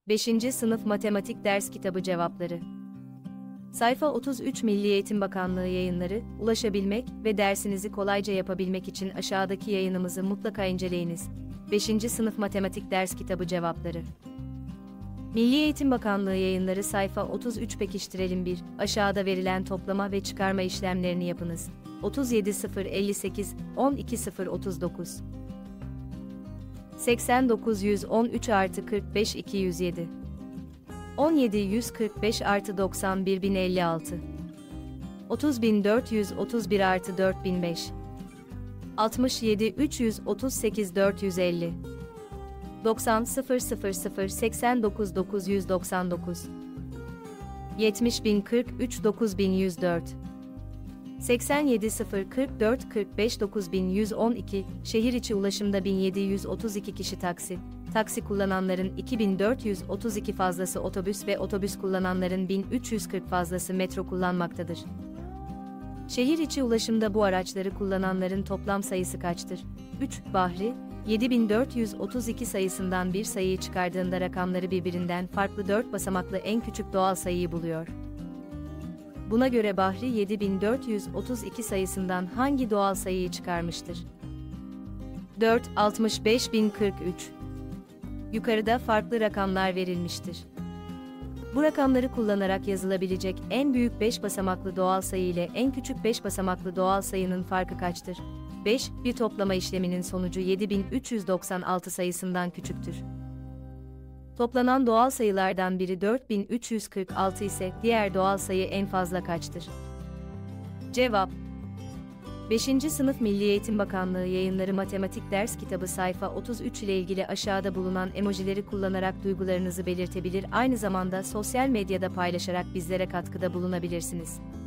5. Sınıf Matematik Ders Kitabı Cevapları. Sayfa 33 Milli Eğitim Bakanlığı Yayınları, ulaşabilmek ve dersinizi kolayca yapabilmek için aşağıdaki yayınımızı mutlaka inceleyiniz. 5. Sınıf Matematik Ders Kitabı Cevapları. Milli Eğitim Bakanlığı Yayınları sayfa 33 pekiştirelim 1. Aşağıda verilen toplama ve çıkarma işlemlerini yapınız. 37.058, 12.039. 89.113 artı 45.207. 17.145 artı 91.056. 30.431 artı 4.005. 67.338.450. 90.000 89.999. 70.043 9.104. 87.044 45 9112, şehir içi ulaşımda 1732 kişi taksi kullananların 2432 fazlası otobüs ve otobüs kullananların 1340 fazlası metro kullanmaktadır. Şehir içi ulaşımda bu araçları kullananların toplam sayısı kaçtır? 3. Bahri, 7432 sayısından bir sayıyı çıkardığında rakamları birbirinden farklı 4 basamaklı en küçük doğal sayıyı buluyor. Buna göre Bahri 7432 sayısından hangi doğal sayıyı çıkarmıştır? 4. 65.043. Yukarıda farklı rakamlar verilmiştir. Bu rakamları kullanarak yazılabilecek en büyük 5 basamaklı doğal sayı ile en küçük 5 basamaklı doğal sayının farkı kaçtır? 5. Bir toplama işleminin sonucu 7396 sayısından küçüktür. Toplanan doğal sayılardan biri 4346 ise diğer doğal sayı en fazla kaçtır? Cevap 5. Sınıf Milli Eğitim Bakanlığı Yayınları Matematik Ders Kitabı sayfa 33 ile ilgili aşağıda bulunan emojileri kullanarak duygularınızı belirtebilir, aynı zamanda sosyal medyada paylaşarak bizlere katkıda bulunabilirsiniz.